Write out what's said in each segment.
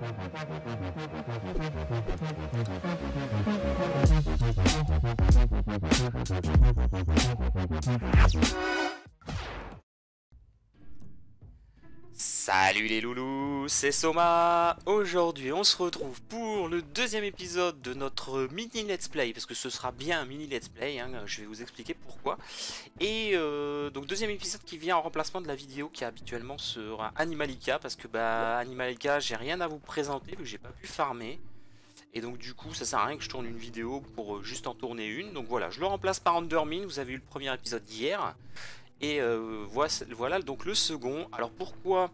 Salut les loulous, c'est Soma. Aujourd'hui on se retrouve pour le deuxième épisode de notre mini let's play, parce que ce sera bien un mini let's play, hein, je vais vous expliquer pourquoi. Et donc deuxième épisode qui vient en remplacement de la vidéo qui est habituellement sur Animalika, parce que Animalika j'ai rien à vous présenter vu que j'ai pas pu farmer. Et donc du coup ça sert à rien que je tourne une vidéo pour juste en tourner une. Donc voilà, je le remplace par Undermine, vous avez eu le premier épisode hier. Et voilà donc le second. Alors pourquoi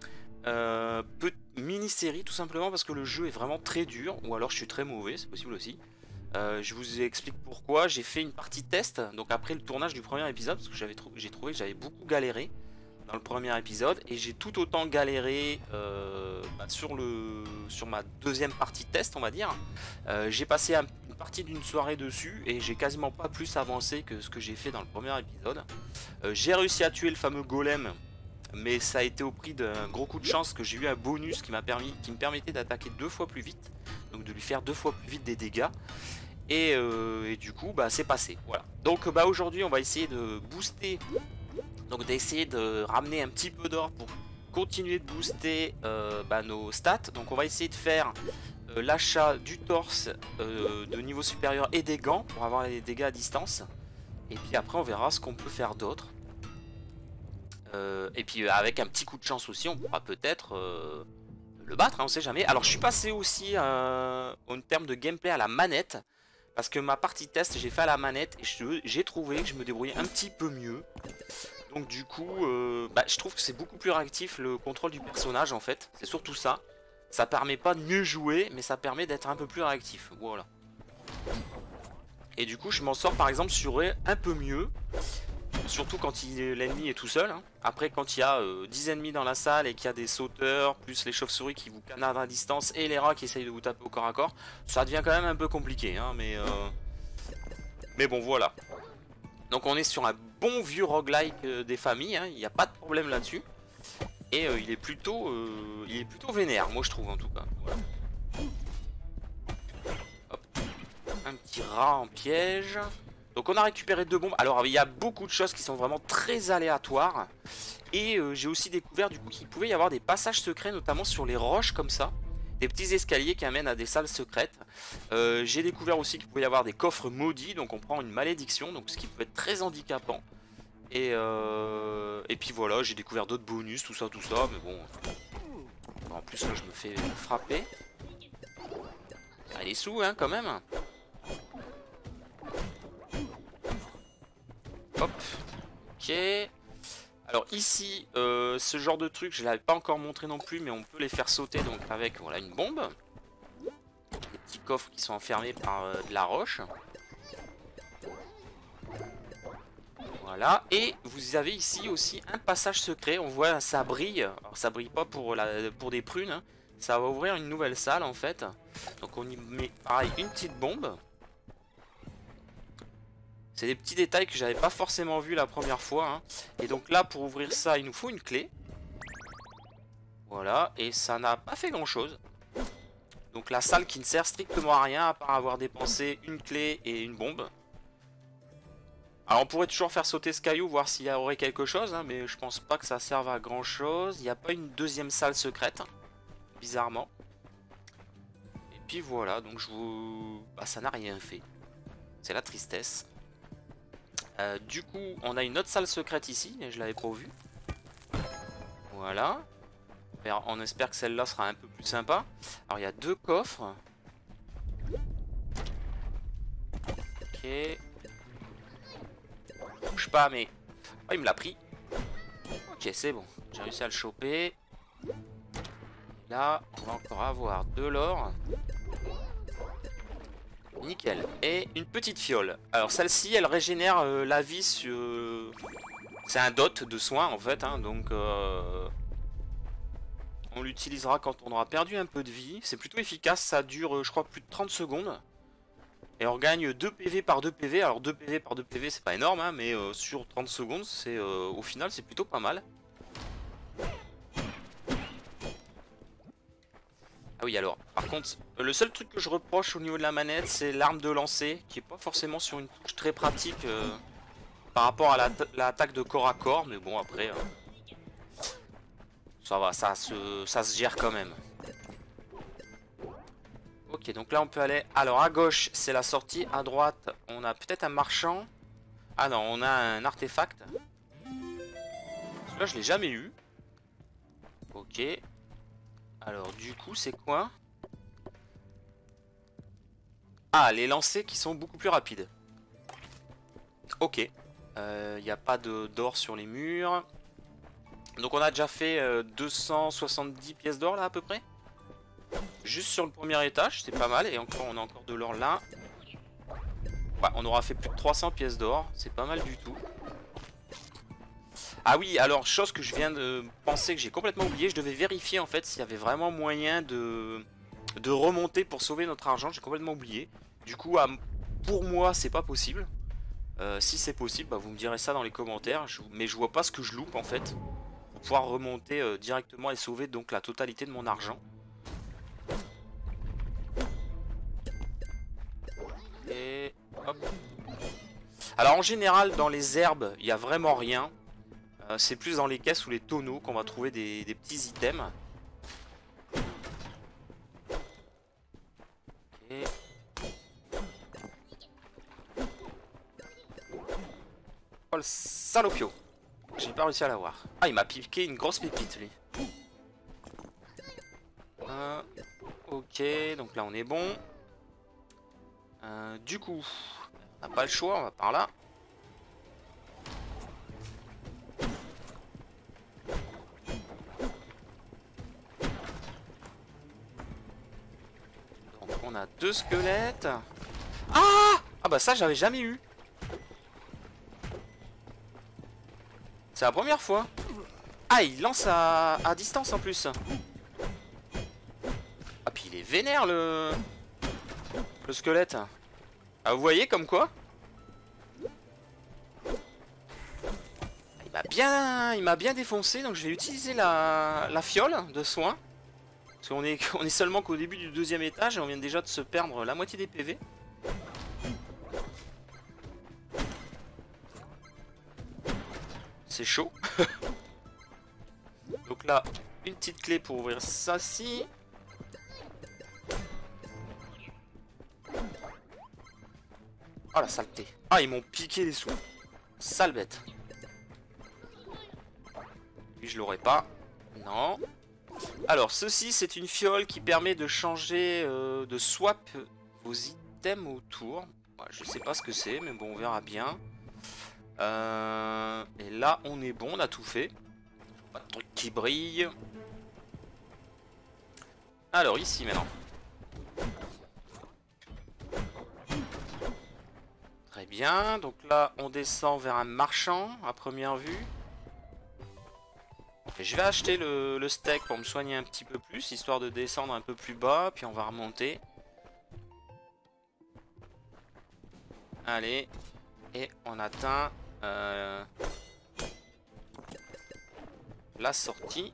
mini-série? Tout simplement parce que le jeu est vraiment très dur, ou alors je suis très mauvais, c'est possible aussi. Je vous explique pourquoi. J'ai fait une partie test, donc après le tournage du premier épisode, parce que j'ai trouvé que j'avais beaucoup galéré dans le premier épisode, et j'ai tout autant galéré sur ma deuxième partie test, on va dire. J'ai passé une partie d'une soirée dessus, et j'ai quasiment pas plus avancé que ce que j'ai fait dans le premier épisode. J'ai réussi à tuer le fameux golem, mais ça a été au prix d'un gros coup de chance, que j'ai eu un bonus qui me permettait d'attaquer 2 fois plus vite, donc de lui faire 2 fois plus vite des dégâts. Et du coup c'est passé, voilà. Donc aujourd'hui on va essayer de booster, donc d'essayer de ramener un petit peu d'or pour continuer de booster nos stats. Donc on va essayer de faire l'achat du torse de niveau supérieur et des gants pour avoir les dégâts à distance. Et puis après on verra ce qu'on peut faire d'autre. Et puis avec un petit coup de chance aussi, on pourra peut-être le battre, hein, on sait jamais. Alors je suis passé aussi en termes de gameplay à la manette, parce que ma partie test j'ai fait à la manette et j'ai trouvé que je me débrouillais un petit peu mieux. Donc du coup je trouve que c'est beaucoup plus réactif le contrôle du personnage en fait. C'est surtout ça. Ça permet pas de mieux jouer, mais ça permet d'être un peu plus réactif. Voilà. Et du coup je m'en sors par exemple sur un peu mieux. Surtout quand l'ennemi est tout seul, hein. Après quand il y a 10 ennemis dans la salle et qu'il y a des sauteurs, plus les chauves-souris qui vous canardent à distance et les rats qui essayent de vous taper au corps à corps, ça devient quand même un peu compliqué, hein, mais bon voilà. Donc on est sur un bon vieux roguelike des familles, hein, il n'y a pas de problème là-dessus. Et il est plutôt vénère, moi je trouve en tout cas. Voilà. Hop. Un petit rat en piège. Donc on a récupéré 2 bombes. Alors il y a beaucoup de choses qui sont vraiment très aléatoires. Et j'ai aussi découvert du coup qu'il pouvait y avoir des passages secrets, notamment sur les roches comme ça. Des petits escaliers qui amènent à des salles secrètes. J'ai découvert aussi qu'il pouvait y avoir des coffres maudits. Donc on prend une malédiction, donc ce qui peut être très handicapant. Et puis voilà, j'ai découvert d'autres bonus, tout ça. Mais bon, en plus là je me fais frapper. Ah, les sous hein quand même. Hop, ok. Alors ici, ce genre de truc, je ne l'avais pas encore montré non plus, mais on peut les faire sauter donc avec voilà, une bombe. Des petits coffres qui sont enfermés par de la roche. Voilà, et vous avez ici aussi un passage secret, on voit ça brille. Alors ça brille pas pour des prunes, hein. Ça va ouvrir une nouvelle salle en fait. Donc on y met pareil une petite bombe. C'est des petits détails que j'avais pas forcément vu la première fois, hein. Et donc là pour ouvrir ça il nous faut une clé. Voilà, et ça n'a pas fait grand chose. Donc la salle qui ne sert strictement à rien à part avoir dépensé une clé et une bombe. Alors on pourrait toujours faire sauter ce caillou, voir s'il y aurait quelque chose, hein, mais je pense pas que ça serve à grand chose. Il n'y a pas une deuxième salle secrète, bizarrement. Et puis voilà, donc ça n'a rien fait. C'est la tristesse. Du coup, on a une autre salle secrète ici, mais je l'avais pas vue. Voilà. On espère que celle-là sera un peu plus sympa. Alors, il y a 2 coffres. Ok. Bouge pas, mais... Oh, il me l'a pris. Ok, c'est bon. J'ai réussi à le choper. Là, on va encore avoir de l'or. Nickel. Et une petite fiole. Alors celle-ci, elle régénère la vie sur... C'est un dot de soins en fait, hein, donc on l'utilisera quand on aura perdu un peu de vie. C'est plutôt efficace, ça dure je crois plus de 30 secondes. Et on gagne 2 PV par 2 PV. Alors 2 PV par 2 PV c'est pas énorme, hein, mais sur 30 secondes, au final c'est plutôt pas mal. Ah oui, alors, par contre, le seul truc que je reproche au niveau de la manette, c'est l'arme de lancer, qui est pas forcément sur une touche très pratique par rapport à l'attaque de corps à corps, mais bon, après, ça va, ça se gère quand même. Ok, donc là, on peut aller... Alors, à gauche, c'est la sortie, à droite, on a peut-être un marchand. Ah non, on a un artefact. Celui-là, je l'ai jamais eu. Ok. Alors, du coup, c'est quoi? Ah, les lancers qui sont beaucoup plus rapides. Ok. Il n'y a pas d'or sur les murs. Donc, on a déjà fait 270 pièces d'or, là, à peu près. Juste sur le premier étage, c'est pas mal. Et encore, on a encore de l'or là. Ouais, on aura fait plus de 300 pièces d'or. C'est pas mal du tout. Ah oui, alors, chose que je viens de penser que j'ai complètement oublié. Je devais vérifier, en fait, s'il y avait vraiment moyen de remonter pour sauver notre argent. J'ai complètement oublié. Du coup, pour moi, c'est pas possible. Si c'est possible, bah, vous me direz ça dans les commentaires. Mais je vois pas ce que je loupe, en fait. Pour pouvoir remonter directement et sauver donc la totalité de mon argent. Et hop. Alors en général dans les herbes il n'y a vraiment rien. C'est plus dans les caisses ou les tonneaux qu'on va trouver des petits items. Okay. Oh le salopio. J'ai pas réussi à l'avoir. Ah il m'a piqué une grosse pépite lui. Ok donc là on est bon. Du coup on n'a pas le choix, on va par là. Donc on a 2 squelettes. Ah bah ça j'avais jamais eu. C'est la première fois. Ah il lance à distance en plus. Ah puis il est vénère le squelette. Ah vous voyez comme quoi? Il m'a bien défoncé, donc je vais utiliser la fiole de soin. Parce qu'on est, on est seulement qu'au début du deuxième étage et on vient déjà de se perdre la moitié des PV. C'est chaud. Donc là, une petite clé pour ouvrir ça ci. Oh la saleté. Ah ils m'ont piqué les sous. Sale bête. Lui je l'aurais pas. Non. Alors ceci c'est une fiole qui permet de changer, de swap vos items autour. Ouais, je sais pas ce que c'est mais bon on verra bien. Et là on est bon, on a tout fait. Pas de truc qui brille. Alors ici maintenant. Très bien, donc là on descend vers un marchand à première vue. Et je vais acheter le steak pour me soigner un petit peu plus, histoire de descendre un peu plus bas, puis on va remonter. Allez, et on atteint la sortie.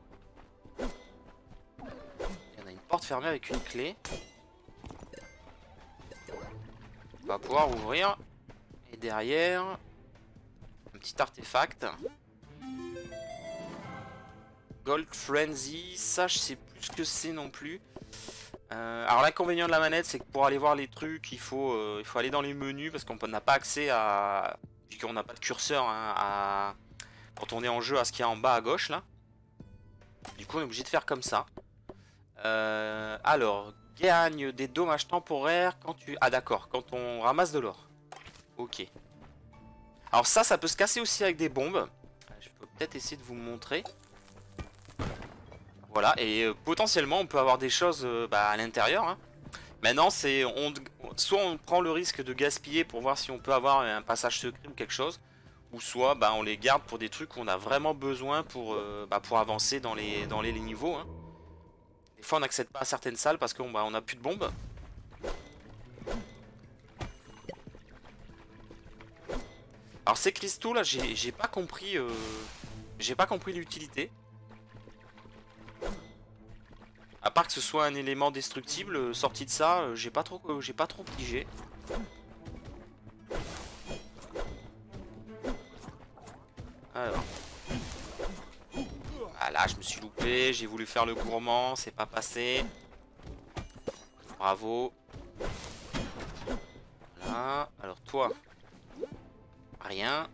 Il y en a une porte fermée avec une clé. On va pouvoir ouvrir. Et derrière, un petit artefact. Gold Frenzy, ça je sais plus ce que c'est non plus. Alors l'inconvénient de la manette c'est que pour aller voir les trucs il faut aller dans les menus parce qu'on n'a pas accès à... Vu qu'on n'a pas de curseur hein, quand on est en jeu à ce qu'il y a en bas à gauche là. Du coup on est obligé de faire comme ça. Alors, gagne des dommages temporaires quand tu... Ah d'accord, quand on ramasse de l'or. Ok. Alors ça peut se casser aussi avec des bombes. Je peux peut-être essayer de vous montrer. Voilà, et potentiellement on peut avoir des choses à l'intérieur. Hein. Maintenant, c'est soit on prend le risque de gaspiller pour voir si on peut avoir un passage secret ou quelque chose, ou soit on les garde pour des trucs où on a vraiment besoin pour avancer dans les niveaux. Hein. Des fois, on n'accède pas à certaines salles parce qu'on n'a plus de bombes. Alors ces cristaux là, j'ai pas compris l'utilité. part que ce soit un élément destructible, sorti de ça, j'ai pas trop pigé. Alors. Ah là, je me suis loupé, j'ai voulu faire le gourmand, c'est pas passé. Bravo. Voilà, alors toi. Rien.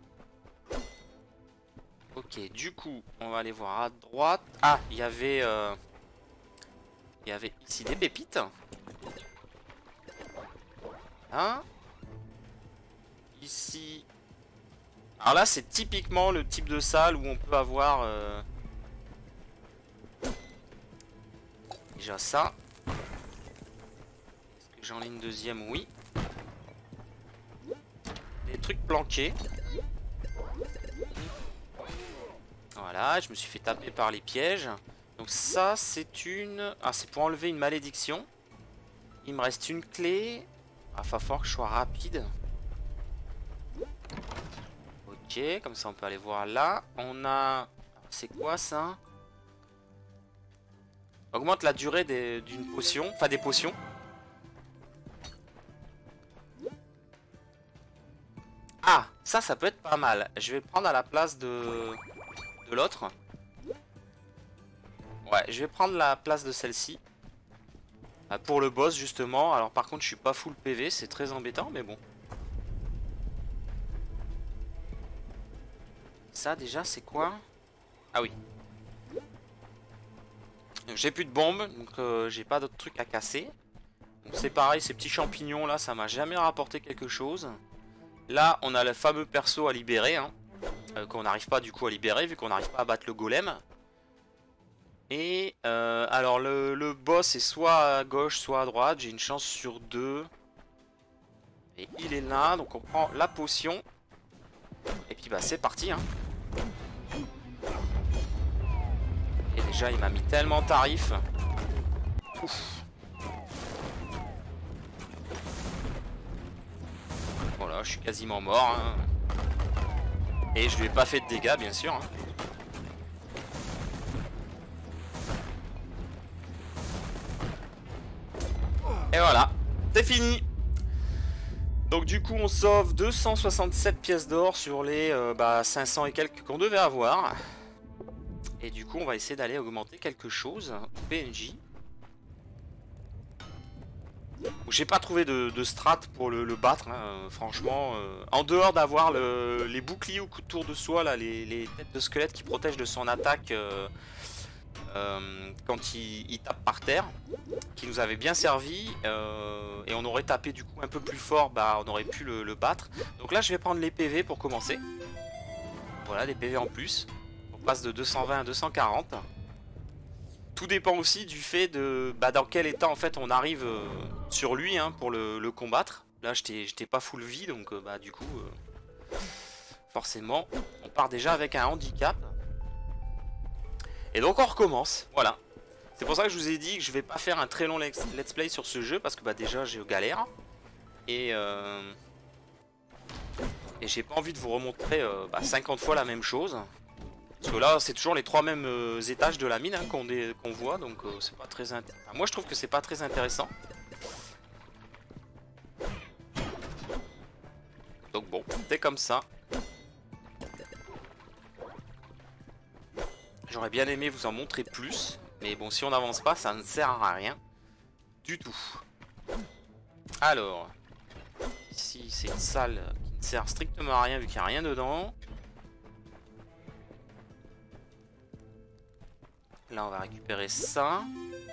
Ok, du coup, on va aller voir à droite. Ah, il y avait ici des pépites. Hein? Ici. Alors là, c'est typiquement le type de salle où on peut avoir déjà ça. Est-ce que j'en ai une deuxième? Oui. Des trucs planqués. Voilà, je me suis fait taper par les pièges. Donc ça, c'est une... Ah, c'est pour enlever une malédiction. Il me reste une clé. Ah, va falloir que je sois rapide. Ok, comme ça on peut aller voir là. On a... C'est quoi ça? Augmente la durée d'une potion. Enfin, des potions. Ah, ça peut être pas mal. Je vais le prendre à la place de l'autre. Ouais, je vais prendre la place de celle-ci. Pour le boss, justement. Alors, par contre, je suis pas full PV. C'est très embêtant, mais bon. Ça, déjà, c'est quoi? Ah oui. J'ai plus de bombes, donc j'ai pas d'autres trucs à casser. C'est pareil, ces petits champignons là, ça m'a jamais rapporté quelque chose. Là, on a le fameux perso à libérer, hein, qu'on n'arrive pas du coup à libérer, vu qu'on n'arrive pas à battre le golem. Et alors le boss est soit à gauche, soit à droite. J'ai une chance sur 2. Et il est là, donc on prend la potion. Et puis bah c'est parti, hein. Et déjà il m'a mis tellement tarif. Ouf. Voilà, je suis quasiment mort, hein. Et je lui ai pas fait de dégâts bien sûr, hein. Et voilà, c'est fini. Donc du coup on sauve 267 pièces d'or sur les 500 et quelques qu'on devait avoir. Et du coup on va essayer d'aller augmenter quelque chose. PNJ. J'ai pas trouvé de strat pour le battre, hein, franchement. En dehors d'avoir les boucliers autour de soi, là, les têtes de squelette qui protègent de son attaque quand il tape par terre, qui nous avait bien servi, et on aurait tapé du coup un peu plus fort, bah on aurait pu le battre. Donc là je vais prendre les PV pour commencer. Voilà, des PV en plus. On passe de 220 à 240. Tout dépend aussi du fait de dans quel état en fait on arrive sur lui, hein, pour le combattre. Là j'étais pas full vie, donc du coup forcément on part déjà avec un handicap. Et donc on recommence, voilà. C'est pour ça que je vous ai dit que je vais pas faire un très long let's play sur ce jeu, parce que déjà j'ai galère. Et j'ai pas envie de vous remontrer 50 fois la même chose. Parce que là c'est toujours les 3 mêmes étages de la mine, hein, qu'on voit, donc c'est pas très intéressant. Moi je trouve que c'est pas très intéressant. Donc bon, c'est comme ça. J'aurais bien aimé vous en montrer plus. Mais bon, si on n'avance pas, ça ne sert à rien du tout. Alors, ici c'est une salle qui ne sert strictement à rien vu qu'il n'y a rien dedans. Là on va récupérer ça.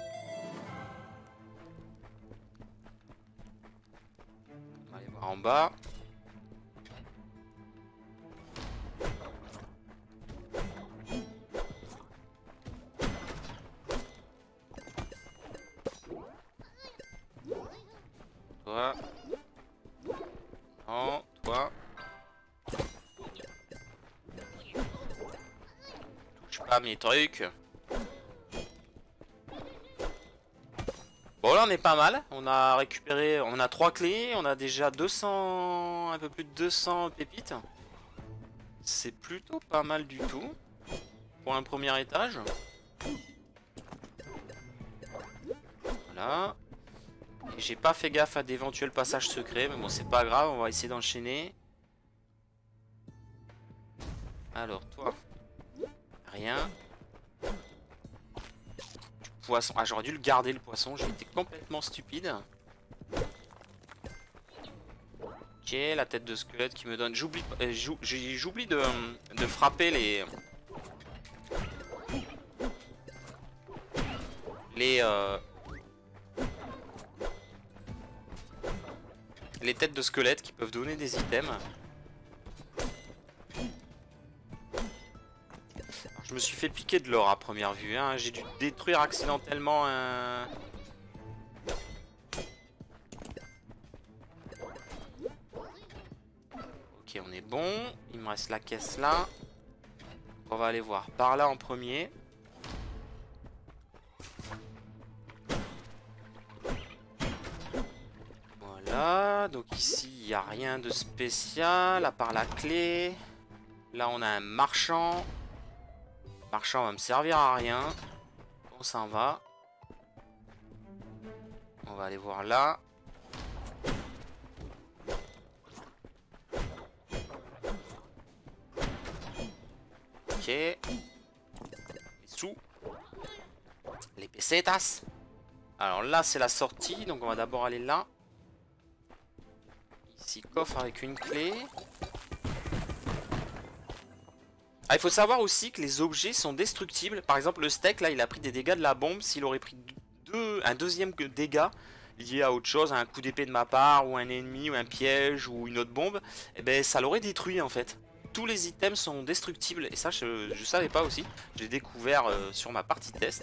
On va aller voir en bas. Toi. Non, toi. Touche pas mes trucs. Bon là on est pas mal, on a récupéré, on a 3 clés, on a déjà 200, un peu plus de 200 pépites. C'est plutôt pas mal du tout pour un premier étage. Voilà. J'ai pas fait gaffe à d'éventuels passages secrets, mais bon, c'est pas grave, on va essayer d'enchaîner. Alors, toi. Rien. Du poisson. Ah, j'aurais dû le garder, le poisson. J'ai été complètement stupide. Ok, la tête de squelette qui me donne... J'oublie de frapper les... Les têtes de squelette qui peuvent donner des items. Je me suis fait piquer de l'or à première vue. Hein. J'ai dû détruire accidentellement un... Ok, on est bon. Il me reste la caisse là. On va aller voir par là en premier. Voilà, donc ici il n'y a rien de spécial à part la clé. Là on a un marchand. Le marchand va me servir à rien. On s'en va. On va aller voir là. Ok. Les sous. Les pesetas. Alors là c'est la sortie, donc on va d'abord aller là. Ici coffre avec une clé. Ah, il faut savoir aussi que les objets sont destructibles. Par exemple le steak là il a pris des dégâts de la bombe. S'il aurait pris un deuxième dégât lié à autre chose, à un coup d'épée de ma part, ou un ennemi, ou un piège, ou une autre bombe, eh ben ça l'aurait détruit en fait. Tous les items sont destructibles et ça je savais pas aussi. J'ai découvert sur ma partie test.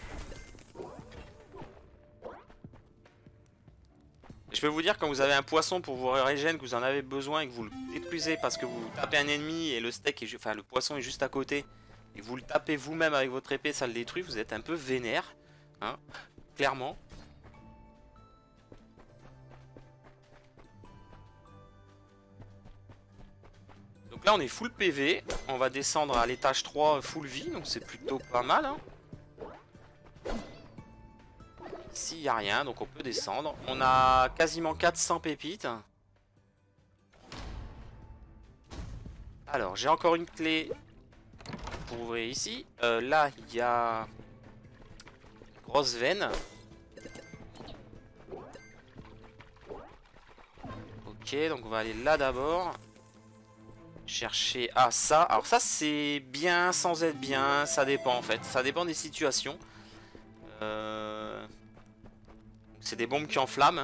Je peux vous dire, quand vous avez un poisson pour vous régénérer, que vous en avez besoin et que vous le détruisez parce que vous tapez un ennemi et le steak est, enfin le poisson est juste à côté et vous le tapez vous-même avec votre épée, ça le détruit, vous êtes un peu vénère, hein, clairement. Donc là on est full PV, on va descendre à l'étage 3 full vie, donc c'est plutôt pas mal, hein. Ici il n'y a rien, donc on peut descendre. On a quasiment 400 pépites. Alors j'ai encore une clé pour ouvrir ici. Là il y a grosse veine. Ok, donc on va aller là d'abord. Chercher ça. Alors ça c'est bien sans être bien, ça dépend en fait. Ça dépend des situations. C'est des bombes qui enflamment.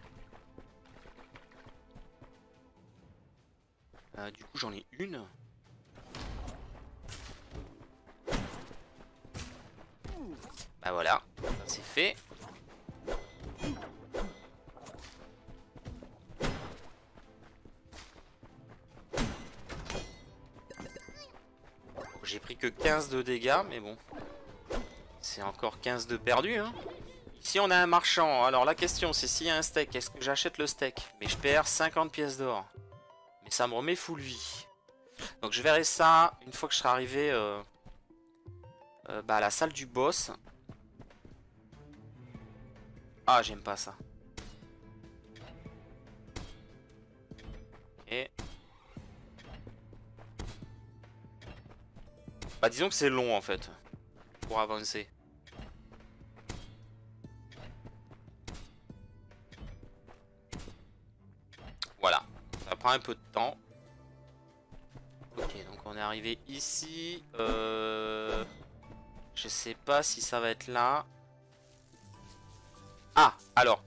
Hein. Du coup j'en ai une. Bah voilà, c'est fait. J'ai pris que 15 de dégâts, mais bon. C'est encore 15 de perdu, hein. Ici on a un marchand. Alors la question c'est s'il y a un steak, est-ce que j'achète le steak? Mais je perds 50 pièces d'or. Mais ça me remet full vie. Donc je verrai ça une fois que je serai arrivé à la salle du boss. Ah, j'aime pas ça. Ok. Bah disons que c'est long en fait pour avancer. Voilà, ça prend un peu de temps. Ok, donc on est arrivé ici. Je sais pas si ça va être là. Ah, alors.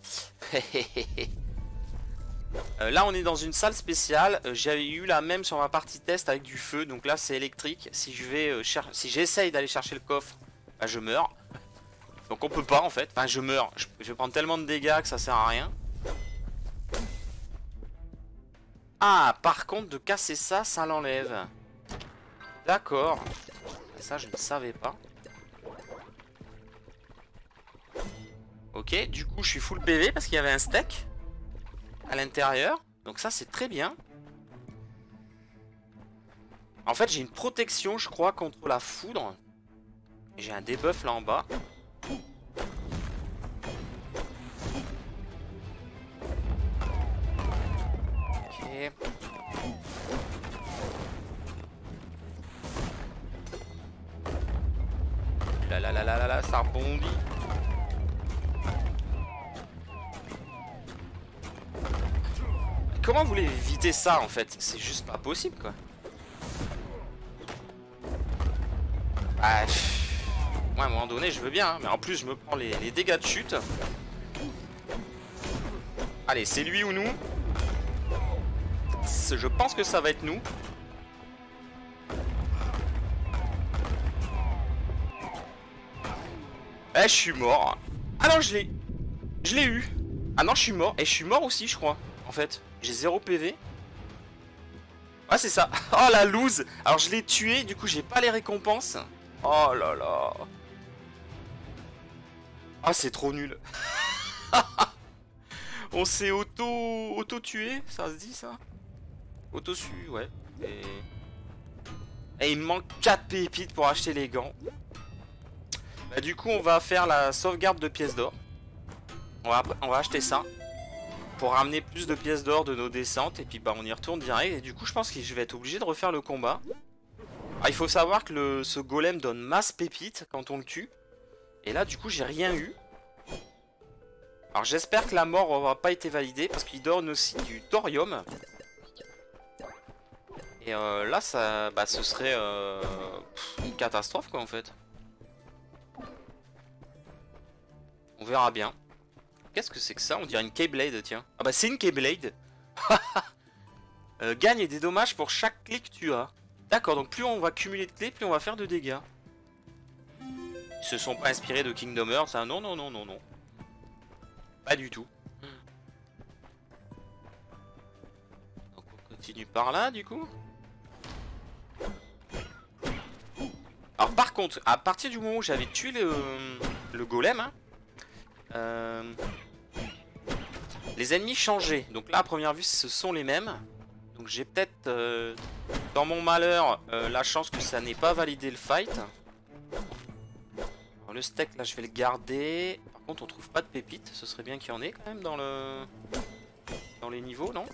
Là on est dans une salle spéciale. J'avais eu la même sur ma partie test avec du feu. Donc là c'est électrique. Si je vais si j'essaye d'aller chercher le coffre, bah, je meurs. Donc on peut pas en fait. Enfin je meurs. Je vais prendre tellement de dégâts que ça sert à rien. Ah, par contre de casser ça, ça l'enlève. D'accord. Ça je ne savais pas. Ok, du coup je suis full PV parce qu'il y avait un steak à l'intérieur. Donc ça c'est très bien. En fait j'ai une protection je crois contre la foudre. Et j'ai un debuff là en bas. Là là là là là là, ça rebondit. Comment vous voulez éviter ça en fait? C'est juste pas possible quoi. Ah, moi à un moment donné je veux bien, hein, mais en plus je me prends les dégâts de chute. Allez, c'est lui ou nous. Je pense que ça va être nous. Eh, je suis mort. Ah non, je l'ai eu. Ah non, je suis mort. Et je suis mort aussi, je crois. En fait, j'ai 0 PV. Ah, c'est ça. Oh, la loose. Alors, je l'ai tué. Du coup, j'ai pas les récompenses. Oh là là. Ah, c'est trop nul. On s'est auto-tué. Ça se dit, ça? Auto-su, ouais. Et il me manque 4 pépites pour acheter les gants. Bah, du coup, on va faire la sauvegarde de pièces d'or. On va acheter ça pour ramener plus de pièces d'or de nos descentes. Et puis bah on y retourne direct. Et du coup je pense que je vais être obligé de refaire le combat. Ah, il faut savoir que ce golem donne masse pépites quand on le tue. Et là du coup j'ai rien eu. Alors j'espère que la mort n'aura pas été validée, parce qu'il donne aussi du thorium. Et là ça, bah, ce serait une catastrophe quoi en fait. On verra bien. Qu'est-ce que c'est que ça? On dirait une Keyblade, tiens. Ah bah c'est une Keyblade. Gagne des dommages pour chaque clé que tu as. D'accord, donc plus on va cumuler de clés, plus on va faire de dégâts. Ils se sont pas inspirés de Kingdom Hearts, hein. Non, non, non, non, non. Pas du tout. Donc on continue par là, du coup. Alors par contre, à partir du moment où j'avais tué le golem, hein, les ennemis changeaient. Donc là à première vue ce sont les mêmes. Donc j'ai peut-être dans mon malheur la chance que ça n'ait pas validé le fight. Alors, le steak là je vais le garder. Par contre on trouve pas de pépites. Ce serait bien qu'il y en ait quand même dans les niveaux, non?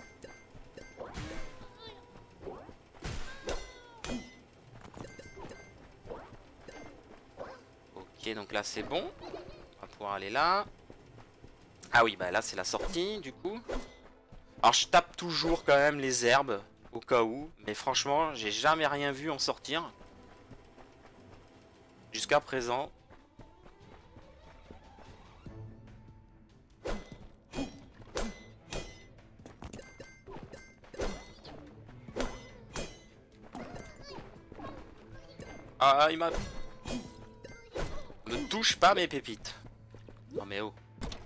Ok, donc là c'est bon. On va pouvoir aller là. Ah oui, bah là c'est la sortie du coup. Alors je tape toujours quand même les herbes au cas où. Mais franchement, j'ai jamais rien vu en sortir. Jusqu'à présent. Ah, il m'a... Ne touche pas mes pépites. Non mais oh.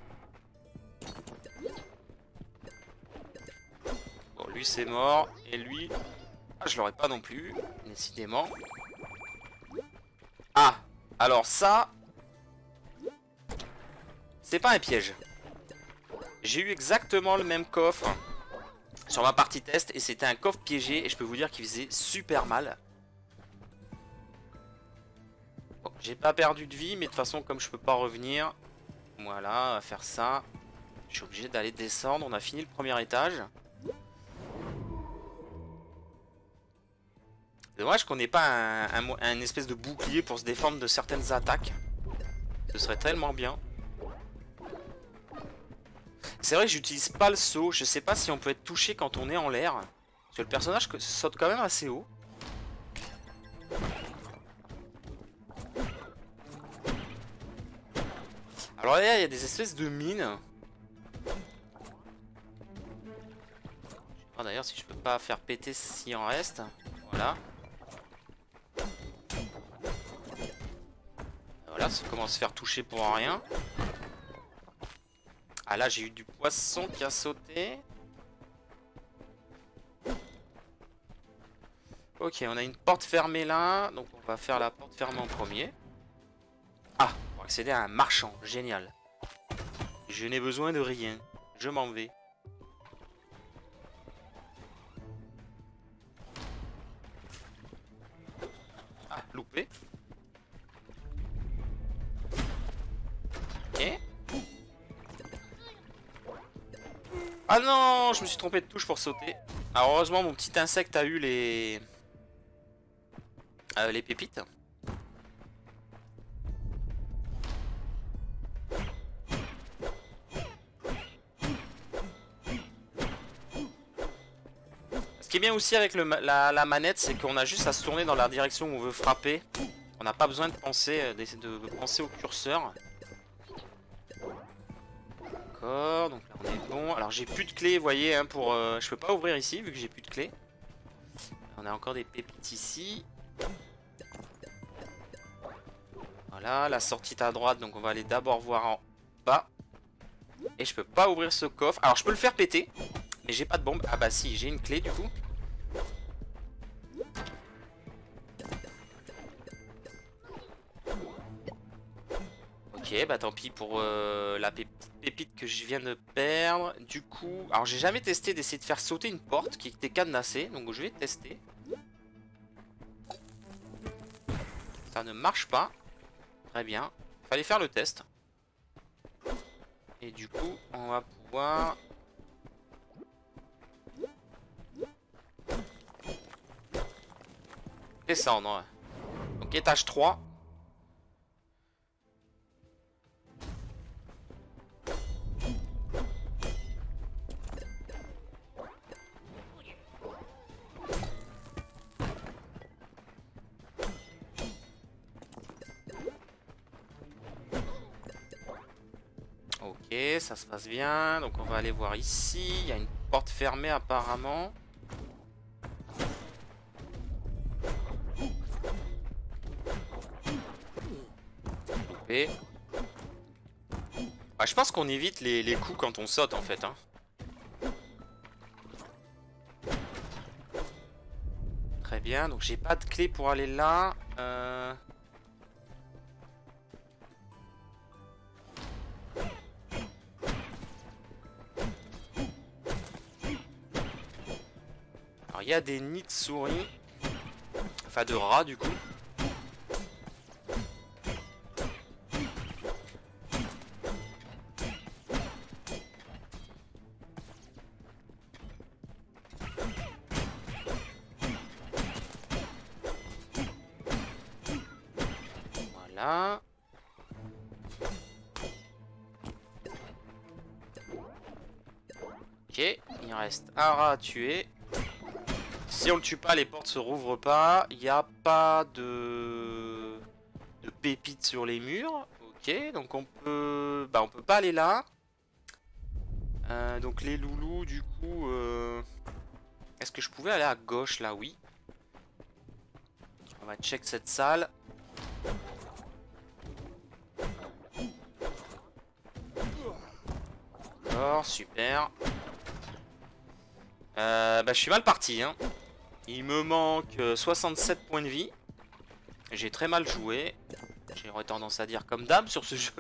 Bon, lui c'est mort. Et lui... Ah, je l'aurais pas non plus. Décidément. Ah, alors ça... C'est pas un piège. J'ai eu exactement le même coffre sur ma partie test. Et c'était un coffre piégé. Et je peux vous dire qu'il faisait super mal. Bon, j'ai pas perdu de vie, mais de toute façon, comme je peux pas revenir, voilà, on va faire ça. Je suis obligé d'aller descendre. On a fini le premier étage. Dommage qu'on n'ait pas un espèce de bouclier pour se défendre de certaines attaques. Ce serait tellement bien. C'est vrai que j'utilise pas le saut. Je sais pas si on peut être touché quand on est en l'air. Parce que le personnage saute quand même assez haut. Alors là, il y a des espèces de mines. Ah, d'ailleurs, si je peux pas faire péter s'il en reste. Voilà. Voilà, ça commence à se faire toucher pour rien. Ah là, j'ai eu du poisson qui a sauté. Ok, on a une porte fermée là. Donc on va faire la porte fermée en premier. Ah, pour accéder à un marchand. Génial. Je n'ai besoin de rien. Je m'en vais. Ah, loupé. Ok. Ah non, je me suis trompé de touche pour sauter. Alors heureusement mon petit insecte a eu les pépites. Ce qui est bien aussi avec la manette, c'est qu'on a juste à se tourner dans la direction où on veut frapper. On n'a pas besoin de penser, d'essayer de penser au curseur. D'accord, donc là on est bon. Alors j'ai plus de clés, vous voyez, hein, pour. Je peux pas ouvrir ici vu que j'ai plus de clés. On a encore des pépites ici. Voilà, la sortie est à droite, donc on va aller d'abord voir en bas. Et je peux pas ouvrir ce coffre. Alors je peux le faire péter, mais j'ai pas de bombe. Ah bah si, j'ai une clé du coup. Ok, bah tant pis pour la pépite que je viens de perdre. Du coup, alors j'ai jamais testé d'essayer de faire sauter une porte qui était cadenassée, donc je vais tester. Ça ne marche pas. Très bien. Fallait faire le test. Et du coup, on va pouvoir... descendre. Donc étage 3. Ok, ça se passe bien. Donc on va aller voir ici. Il y a une porte fermée apparemment. Loupé. Ouais, je pense qu'on évite les coups quand on saute en fait. Hein. Très bien, donc j'ai pas de clé pour aller là. Alors il y a des nids de souris. Enfin de rats du coup. Voilà. Ok, il reste un rat à tuer. Si on le tue pas, les portes se rouvrent pas. Il n'y a pas de pépites sur les murs. Ok, donc on peut pas aller là. Donc les loulous, du coup, est-ce que je pouvais aller à gauche là? Oui. On va check cette salle. D'accord, super. Je suis mal parti, hein. Il me manque 67 points de vie. J'ai très mal joué. J'aurais tendance à dire comme d'hab sur ce jeu.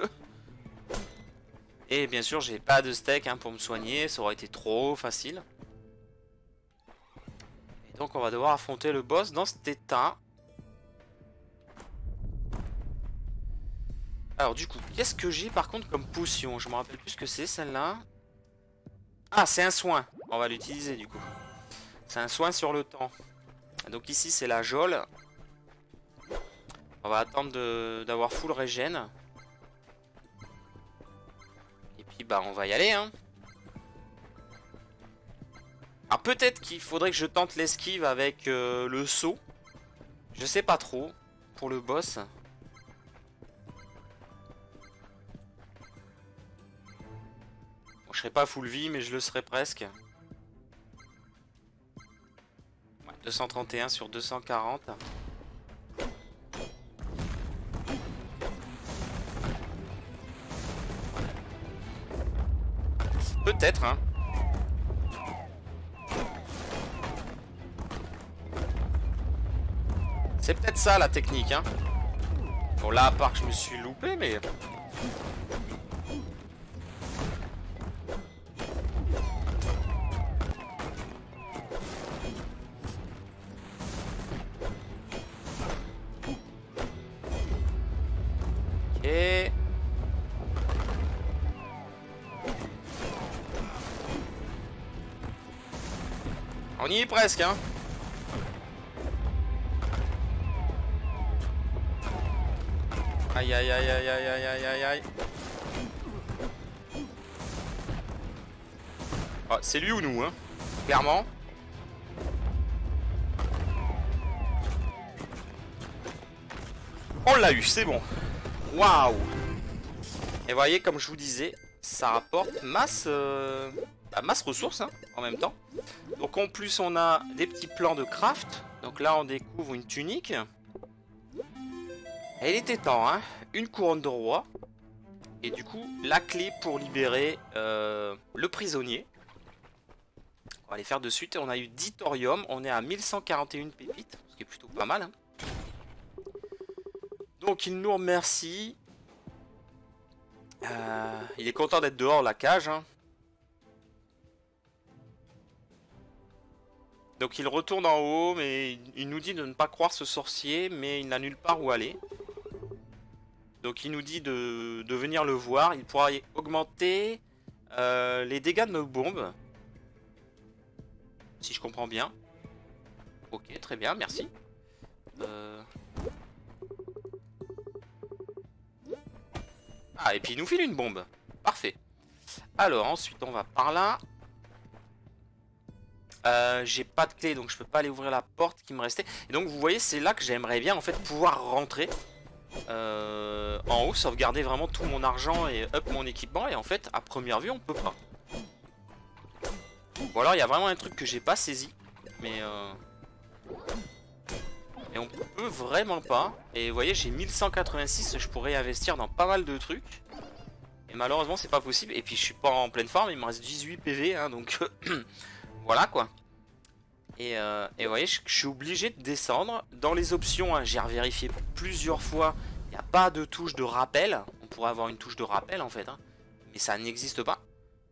Et bien sûr, j'ai pas de steak hein, pour me soigner. Ça aurait été trop facile. Et donc, on va devoir affronter le boss dans cet état. Alors, du coup, qu'est-ce que j'ai par contre comme potion? Je me rappelle plus ce que c'est celle-là. Ah, c'est un soin. On va l'utiliser du coup. C'est un soin sur le temps. Donc ici c'est la geôle. On va attendre d'avoir full régène. Et puis bah on va y aller hein. Alors peut-être qu'il faudrait que je tente l'esquive avec le saut. Je sais pas trop pour le boss. Bon, je serai pas full vie mais je le serai presque. 231 sur 240. Peut-être, hein. C'est peut-être ça la technique, hein. Bon là, à part que je me suis loupé, mais... On y est presque, hein. Aïe aïe aïe aïe aïe aïe aïe aïe aïe. Ah, c'est lui ou nous, hein. Clairement. On l'a eu, c'est bon. Waouh. Et voyez, comme je vous disais, ça rapporte masse, masse ressources, hein, en même temps. Donc en plus, on a des petits plans de craft. Donc là, on découvre une tunique. Et il était temps, hein. Une couronne de roi. Et du coup, la clé pour libérer le prisonnier. On va les faire de suite. On a eu 10 thorium. On est à 1141 pépites. Ce qui est plutôt pas mal, hein. Donc il nous remercie. Il est content d'être dehors la cage, hein. Donc il retourne en haut, mais il nous dit de ne pas croire ce sorcier, mais il n'a nulle part où aller. Donc il nous dit de venir le voir. Il pourra augmenter les dégâts de nos bombes. Si je comprends bien. Ok, très bien, merci. Ah, et puis il nous file une bombe. Parfait. Alors, ensuite, on va par là. J'ai pas de clé, donc je peux pas aller ouvrir la porte qui me restait. Et donc, vous voyez, c'est là que j'aimerais bien, en fait, pouvoir rentrer en haut, sauvegarder vraiment tout mon argent et up mon équipement. Et en fait, à première vue, on peut pas. Ou alors, il y a vraiment un truc que j'ai pas saisi. Mais on peut vraiment pas. Et vous voyez, j'ai 1186, je pourrais investir dans pas mal de trucs. Et malheureusement, c'est pas possible. Et puis, je suis pas en pleine forme, il me reste 18 PV, hein, donc voilà quoi. Et vous voyez, je suis obligé de descendre. Dans les options, hein, j'ai revérifié plusieurs fois. Il n'y a pas de touche de rappel. On pourrait avoir une touche de rappel en fait, hein, mais ça n'existe pas.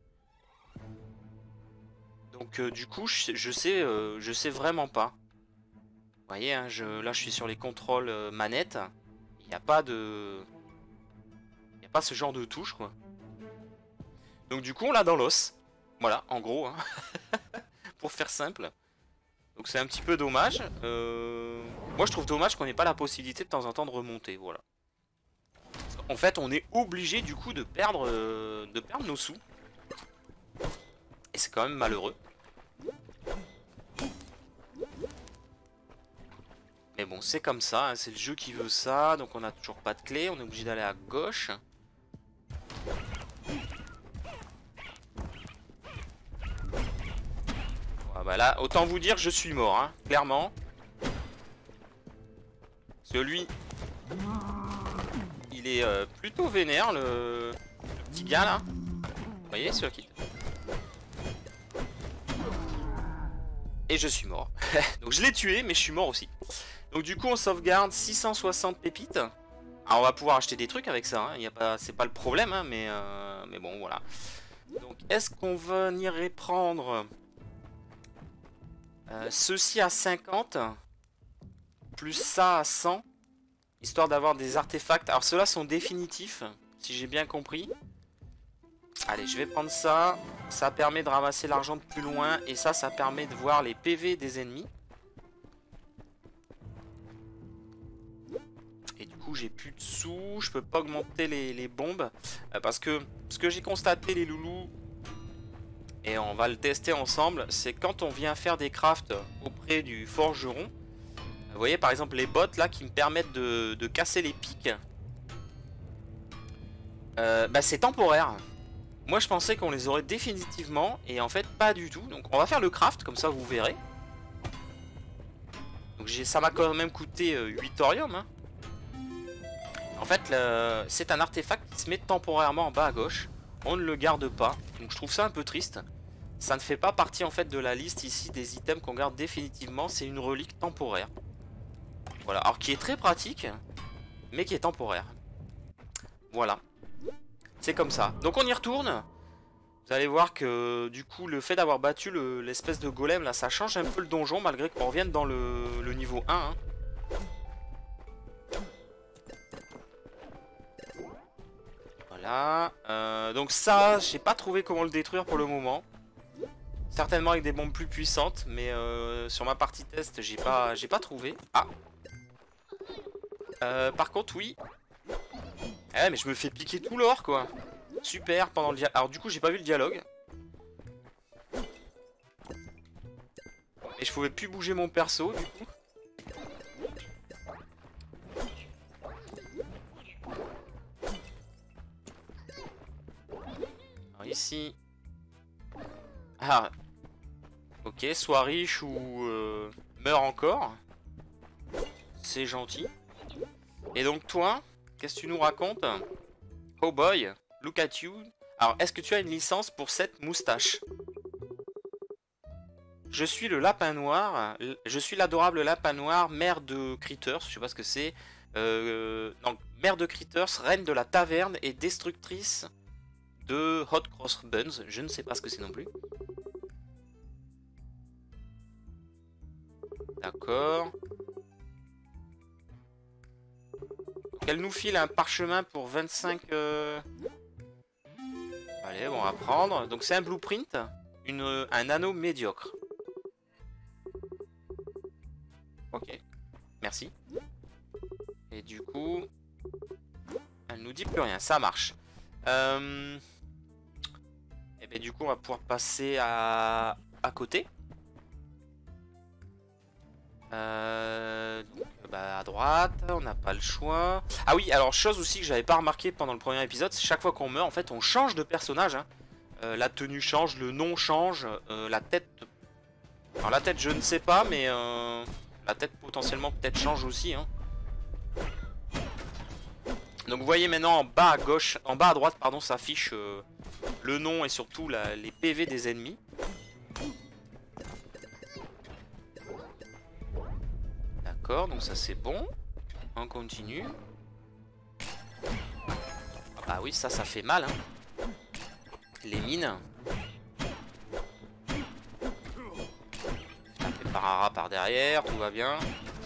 Donc du coup, je sais vraiment pas. Vous voyez, hein, là je suis sur les contrôles manette. Il n'y a pas de... Il n'y a pas ce genre de touche quoi. Donc du coup on l'a dans l'os. Voilà, en gros, hein. Pour faire simple. Donc c'est un petit peu dommage. Moi je trouve dommage qu'on n'ait pas la possibilité de temps en temps de remonter. Voilà. En fait on est obligé du coup de perdre nos sous. Et c'est quand même malheureux. Mais bon, c'est comme ça, hein, c'est le jeu qui veut ça. Donc on n'a toujours pas de clé, on est obligé d'aller à gauche. Ah bah là, autant vous dire, je suis mort, hein, clairement. Celui, il est plutôt vénère, le petit gars là. Vous voyez, celui qui... Et je suis mort. Donc je l'ai tué, mais je suis mort aussi. Donc du coup on sauvegarde 660 pépites. Alors on va pouvoir acheter des trucs avec ça, hein. C'est pas le problème, hein, mais bon voilà. Donc est-ce qu'on venirait prendre ceci à 50 plus ça à 100, histoire d'avoir des artefacts. Alors ceux-là sont définitifs, si j'ai bien compris. Allez, je vais prendre ça. Ça permet de ramasser l'argent de plus loin. Et ça permet de voir les PV des ennemis. Et du coup, j'ai plus de sous. Je peux pas augmenter les bombes. Parce que ce que j'ai constaté, les loulous, et on va le tester ensemble, c'est quand on vient faire des crafts auprès du forgeron. Vous voyez, par exemple, les bottes là qui me permettent de casser les pics. Bah, c'est temporaire. Moi je pensais qu'on les aurait définitivement et en fait pas du tout. Donc on va faire le craft, comme ça vous verrez. Donc ça m'a quand même coûté 8 thorium, hein. En fait c'est un artefact qui se met temporairement en bas à gauche. On ne le garde pas, donc je trouve ça un peu triste. Ça ne fait pas partie en fait de la liste ici des items qu'on garde définitivement. C'est une relique temporaire. Voilà, alors qui est très pratique, mais qui est temporaire. Voilà. C'est comme ça. Donc on y retourne. Vous allez voir que du coup le fait d'avoir battu l'espèce de golem là, ça change un peu le donjon malgré qu'on revienne dans le niveau 1, hein. Voilà. Donc ça, j'ai pas trouvé comment le détruire pour le moment. Certainement avec des bombes plus puissantes, mais sur ma partie test, j'ai pas trouvé. Ah. Par contre, oui. Eh, mais je me fais piquer tout l'or, quoi. Super, pendant le dialogue. Alors, du coup, j'ai pas vu le dialogue. Et je pouvais plus bouger mon perso, du coup. Alors, ici. Ah. Ok, sois riche ou meurs encore. C'est gentil. Et donc, toi, qu'est-ce que tu nous racontes? Oh boy, look at you. Alors, est-ce que tu as une licence pour cette moustache? Je suis le lapin noir. Je suis l'adorable lapin noir, mère de Critters. Je sais pas ce que c'est. Non, mère de Critters, reine de la taverne et destructrice de Hot Cross Buns. Je ne sais pas ce que c'est non plus. D'accord. Elle nous file un parchemin pour 25... Allez, on va prendre. Donc c'est un blueprint, un anneau médiocre. Ok, merci. Et du coup, elle nous dit plus rien, ça marche. Et bien du coup, on va pouvoir passer à côté. Donc, bah, à droite, on n'a pas le choix. Ah oui, alors chose aussi que j'avais pas remarqué pendant le premier épisode, c'est chaque fois qu'on meurt, en fait, on change de personnage. Hein. La tenue change, le nom change, la tête... Alors la tête, je ne sais pas, mais la tête potentiellement peut-être change aussi. Hein. Donc vous voyez maintenant en bas à gauche, en bas à droite, pardon, s'affiche le nom et surtout les PV des ennemis. D'accord, donc ça c'est bon. On continue. Ah bah oui, ça fait mal. Hein. Les mines. Tapé par un rat par derrière, tout va bien.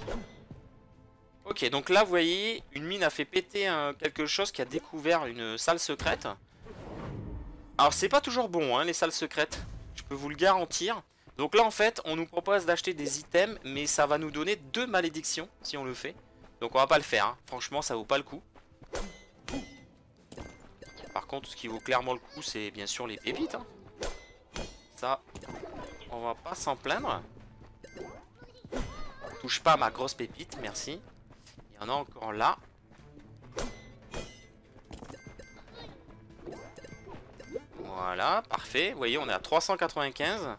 Ok, donc là vous voyez, une mine a fait péter quelque chose qui a découvert une salle secrète. Alors c'est pas toujours bon, hein, les salles secrètes. Je peux vous le garantir. Donc là en fait on nous propose d'acheter des items, mais ça va nous donner 2 malédictions si on le fait. Donc on va pas le faire, hein. Franchement ça vaut pas le coup. Par contre ce qui vaut clairement le coup c'est bien sûr les pépites. Hein. Ça on va pas s'en plaindre. Touche pas à ma grosse pépite, merci. Il y en a encore là. Voilà, parfait. Vous voyez on est à 395.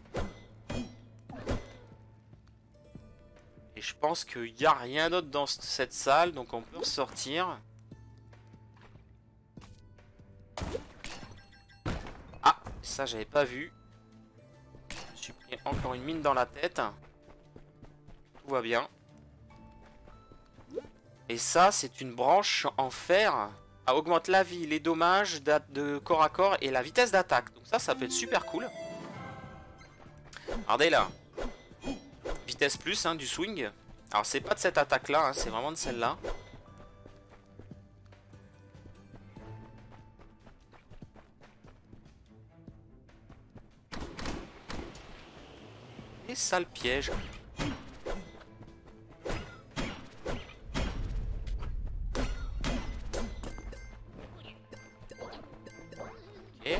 Et je pense qu'il n'y a rien d'autre dans cette salle, donc on peut ressortir. Ah, ça j'avais pas vu. Je me suis pris encore une mine dans la tête. Tout va bien. Et ça, c'est une branche en fer. Ça augmente la vie, les dommages de corps à corps et la vitesse d'attaque. Donc ça peut être super cool. Regardez là. Vitesse plus, hein, du swing. Alors c'est pas de cette attaque là, hein, c'est vraiment de celle-là. Et sale piège. Ok.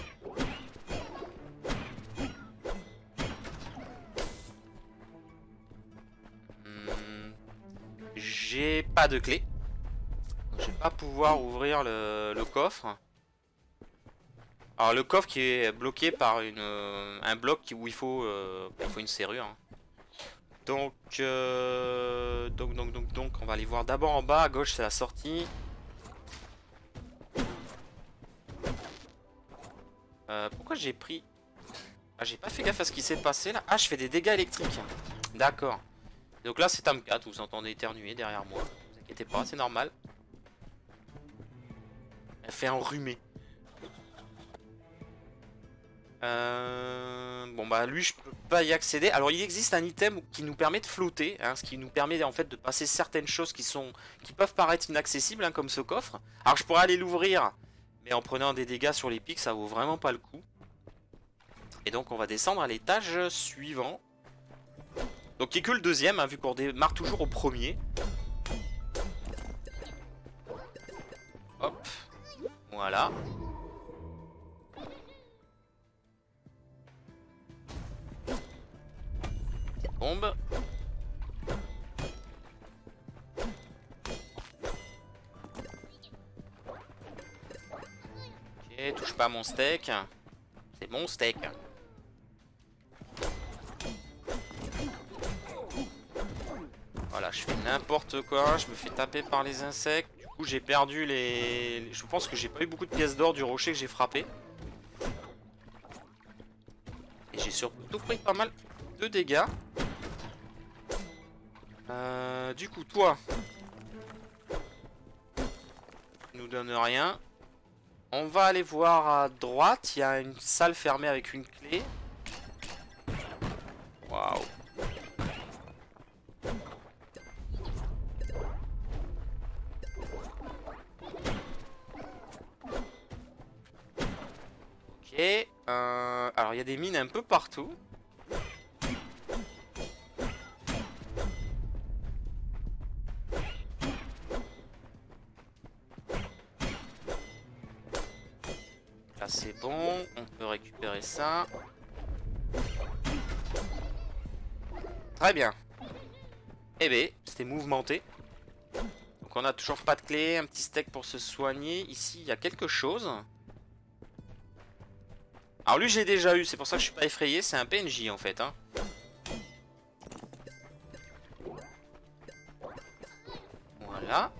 J'ai pas de clé. Je vais pas pouvoir ouvrir le coffre. Alors le coffre qui est bloqué par un bloc où il faut une serrure. Hein. Donc, on va aller voir d'abord en bas. À gauche c'est la sortie. Pourquoi j'ai pris... Ah, j'ai pas fait gaffe à ce qui s'est passé là. Ah, je fais des dégâts électriques. D'accord. Donc là c'est Tam 4, vous entendez éternuer derrière moi. Ne vous inquiétez pas, c'est normal. Elle fait enrhumer. Bon bah lui je peux pas y accéder. Alors il existe un item qui nous permet de flotter, hein, ce qui nous permet en fait de passer certaines choses qui peuvent paraître inaccessibles, hein, comme ce coffre. Alors je pourrais aller l'ouvrir, mais en prenant des dégâts sur les pics ça vaut vraiment pas le coup. Et donc on va descendre à l'étage suivant. Donc qui est que le deuxième, hein, vu qu'on démarre toujours au premier. Hop. Voilà. Bombe. Ok, touche pas à mon steak. C'est mon steak. Voilà, je fais n'importe quoi, je me fais taper par les insectes. Du coup, j'ai perdu les... Je pense que j'ai pas eu beaucoup de pièces d'or du rocher que j'ai frappé. Et j'ai surtout pris pas mal de dégâts. Du coup, toi... Tu nous donnes rien. On va aller voir à droite, il y a une salle fermée avec une clé. Waouh. Ok. Alors il y a des mines un peu partout. Là c'est bon, on peut récupérer ça. Très bien. Eh ben, c'était mouvementé. Donc on a toujours pas de clé, un petit steak pour se soigner. Ici, il y a quelque chose. Alors lui, j'ai déjà eu, c'est pour ça que je suis pas effrayé. C'est un PNJ en fait. Hein. Voilà.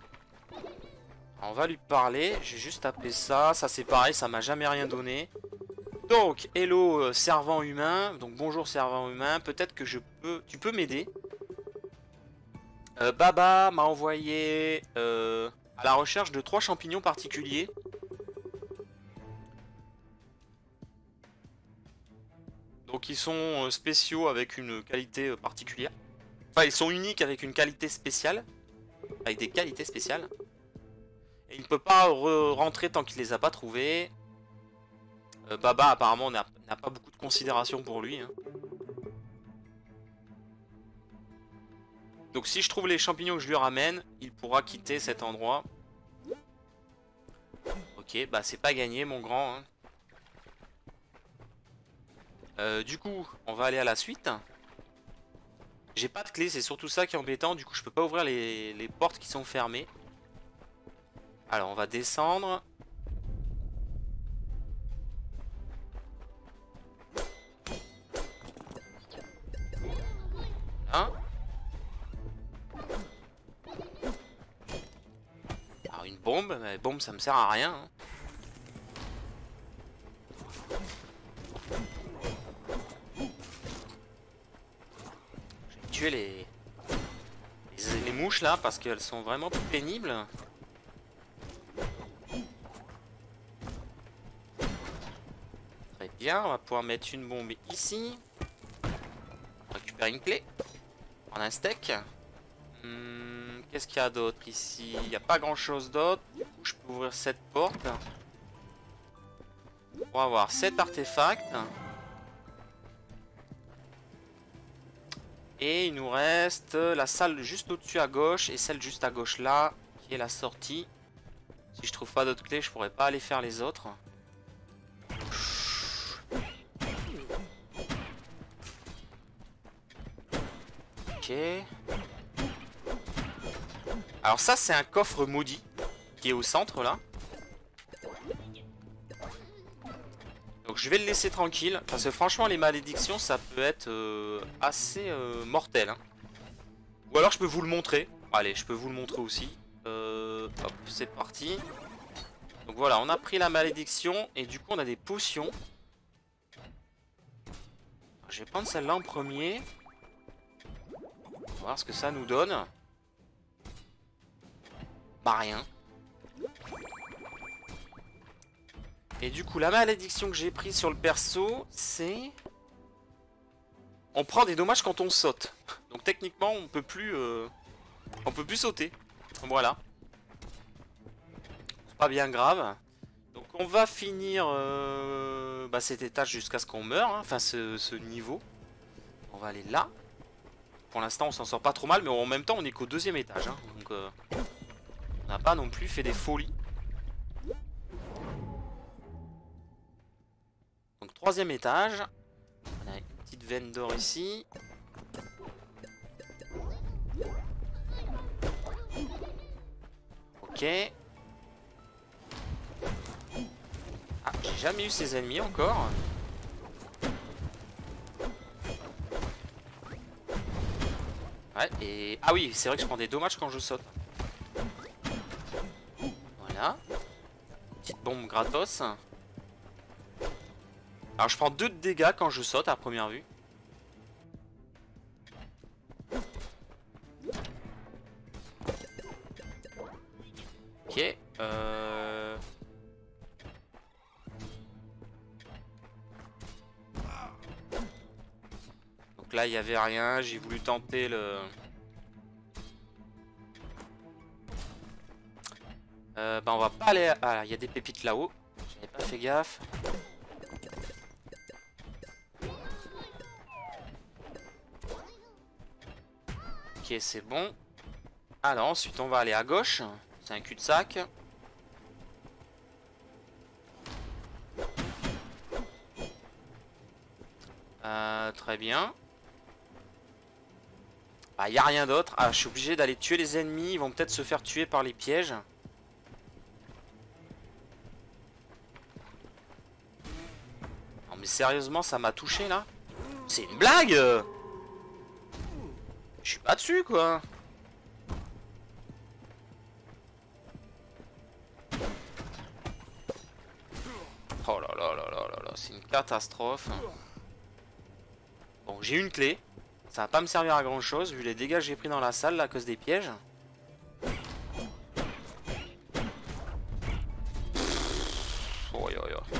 On va lui parler. J'ai juste appelé ça. Ça c'est pareil, ça m'a jamais rien donné. Donc, hello servant humain. Donc bonjour servant humain. Peut-être que tu peux m'aider. Baba m'a envoyé à la recherche de 3 champignons particuliers. Donc ils sont spéciaux avec une qualité particulière. Enfin ils sont uniques avec une qualité spéciale. Avec des qualités spéciales. Et il ne peut pas rentrer tant qu'il les a pas trouvés. Baba apparemment n'a pas beaucoup de considération pour lui. Hein. Donc si je trouve les champignons que je lui ramène, il pourra quitter cet endroit. Ok, bah c'est pas gagné mon grand. Hein. Du coup, on va aller à la suite. J'ai pas de clé, c'est surtout ça qui est embêtant. Du coup, je peux pas ouvrir les portes qui sont fermées. Alors, on va descendre. Hein? Alors, une bombe. Mais bombe, ça me sert à rien. Hein. Je vais tuer les mouches là parce qu'elles sont vraiment pénibles. Très bien, on va pouvoir mettre une bombe ici. On récupère une clé. On a un steak. Qu'est-ce qu'il y a d'autre ici? Il n'y a pas grand chose d'autre. Du coup, je peux ouvrir cette porte. Pour avoir 7 artefacts. Et il nous reste la salle juste au-dessus à gauche et celle juste à gauche là, qui est la sortie. Si je trouve pas d'autres clés, je pourrais pas aller faire les autres. Ok. Alors ça, c'est un coffre maudit qui est au centre là. Donc je vais le laisser tranquille parce que franchement les malédictions ça peut être assez mortel. Hein. Ou alors je peux vous le montrer. Allez, je peux vous le montrer aussi. Hop, c'est parti. Donc voilà, on a pris la malédiction et du coup on a des potions. Je vais prendre celle-là en premier. On va voir ce que ça nous donne. Bah rien. Et du coup la malédiction que j'ai prise sur le perso c'est... On prend des dommages quand on saute. Donc techniquement on peut plus sauter. Voilà. C'est pas bien grave. Donc on va finir cet étage jusqu'à ce qu'on meure, hein. Enfin ce niveau. On va aller là. Pour l'instant on s'en sort pas trop mal, mais en même temps on est qu'au 2e étage, hein. Donc on n'a pas non plus fait des folies. Donc 3e étage. On a une petite veine d'or ici. Ok. Ah, j'ai jamais eu ces ennemis encore. Ouais, et... Ah oui, c'est vrai que je prends des dommages quand je saute. Voilà. Petite bombe gratos. Alors je prends 2 de dégâts quand je saute à première vue. Ok. Donc là il n'y avait rien, j'ai voulu tenter le... Bah on va pas aller... Ah, il y a des pépites là-haut. J'avais pas fait gaffe. Ok, c'est bon. Alors ensuite on va aller à gauche. C'est un cul-de-sac. Très bien. Bah, y a rien d'autre. Ah, je suis obligé d'aller tuer les ennemis. Ils vont peut-être se faire tuer par les pièges. Non mais sérieusement, ça m'a touché là. C'est une blague. Je suis pas dessus quoi. Oh là là là là là là, c'est une catastrophe. Bon, j'ai une clé. Ça va pas me servir à grand chose vu les dégâts que j'ai pris dans la salle là, à cause des pièges. Oh, yo, yo.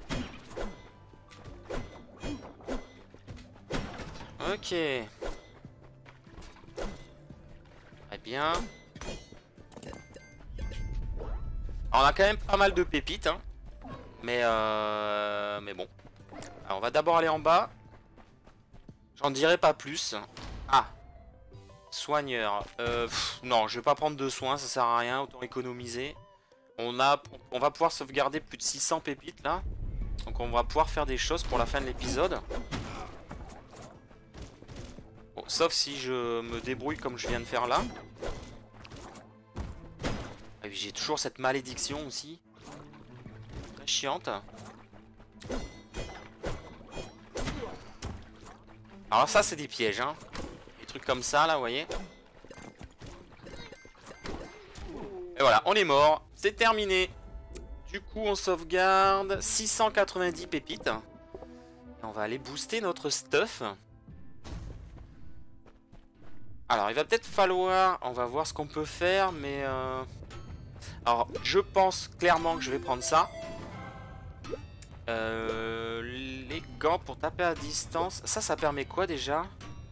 Ok. Très bien. Alors, on a quand même pas mal de pépites, hein. Mais bon. Alors, on va d'abord aller en bas. J'en dirai pas plus. Ah. Soigneur. Non, je vais pas prendre de soins, ça sert à rien, autant économiser. On va pouvoir sauvegarder plus de 600 pépites là. Donc on va pouvoir faire des choses pour la fin de l'épisode. Bon, sauf si je me débrouille comme je viens de faire là. Et puis j'ai toujours cette malédiction aussi. Très chiante. Alors ça c'est des pièges, hein. Des trucs comme ça là, vous voyez. Et voilà, on est mort. C'est terminé. Du coup on sauvegarde 690 pépites. Et on va aller booster notre stuff. Alors il va peut-être falloir... On va voir ce qu'on peut faire, mais... Alors je pense clairement que je vais prendre ça. Les gants pour taper à distance. Ça permet quoi déjà?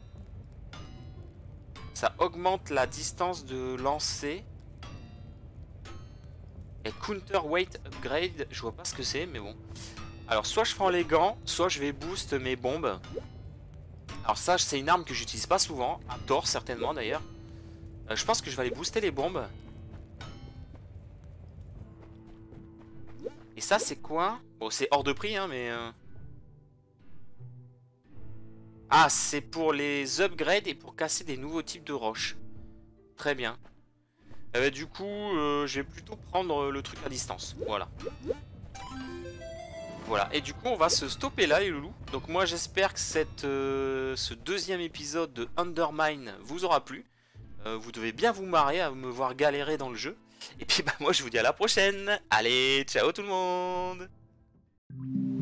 Ça augmente la distance de lancer. Et counterweight upgrade. Je vois pas ce que c'est, mais bon. Alors soit je prends les gants, soit je vais boost mes bombes. Alors ça c'est une arme que j'utilise pas souvent. À tort certainement d'ailleurs. Je pense que je vais aller booster les bombes. Et ça c'est quoi? Bon c'est hors de prix hein mais... Ah c'est pour les upgrades et pour casser des nouveaux types de roches. Très bien. Du coup je vais plutôt prendre le truc à distance. Voilà. Voilà, et du coup on va se stopper là les loulous. Donc moi j'espère que ce deuxième épisode de Undermine vous aura plu. Vous devez bien vous marrer à me voir galérer dans le jeu. Et puis bah moi je vous dis à la prochaine. Allez, ciao tout le monde.